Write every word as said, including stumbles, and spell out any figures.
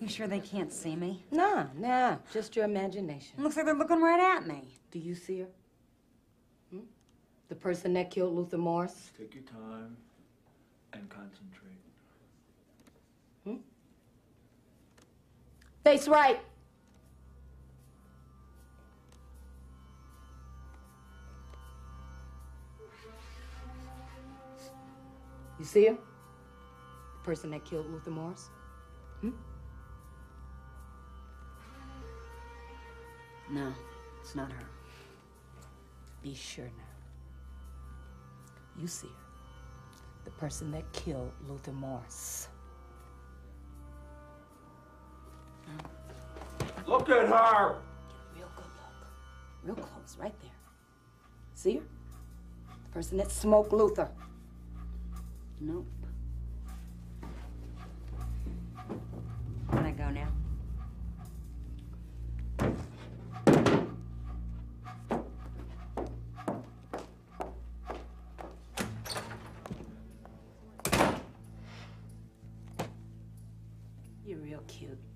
You sure they can't see me? Nah, nah, just your imagination. Looks like they're looking right at me. Do you see her? Hmm? The person that killed Luther Morris? Take your time and concentrate. Hmm? Face right. You see her? The person that killed Luther Morris? Hmm? No, it's not her. Be sure now. You see her. The person that killed Luther Morris. No. Look at her! Get a real good look. Real close, right there. See her? The person that smoked Luther. Nope. Can I go now? You're real cute.